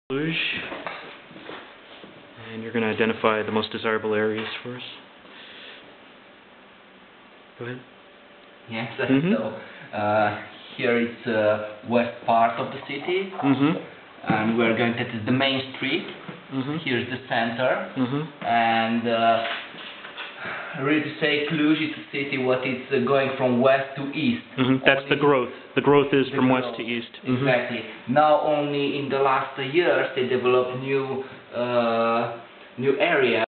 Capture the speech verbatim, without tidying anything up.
Cluj, and you're going to identify the most desirable areas for us. Go ahead. Yes, Mm-hmm. so uh, here is uh, west part of the city, Mm-hmm. and we're going, that is the main street. Mm-hmm. Here's the center, Mm-hmm. and uh, really to say Cluj is a city what is uh, going from west to east. Mm-hmm. That's the growth. The growth is from growth. west to east. Exactly. Mm-hmm. Now only in the last years they developed new uh, new area.